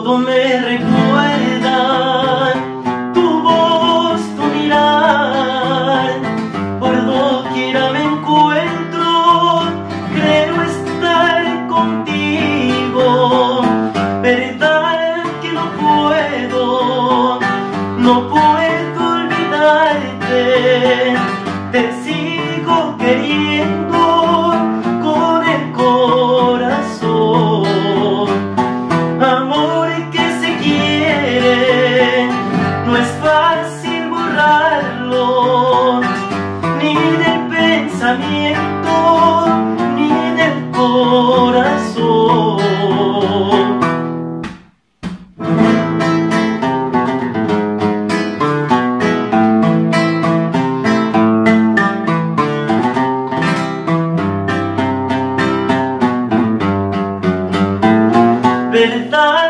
todo me recuerda tu voz, tu mirar. Por doquiera me encuentro, creo estar contigo. Verdad que no puedo olvidarte. Te sigo queriendo con el corazón. Amor que se quiere, no es fácil borrarlo, ni del pensamiento, ni del corazón. Verdad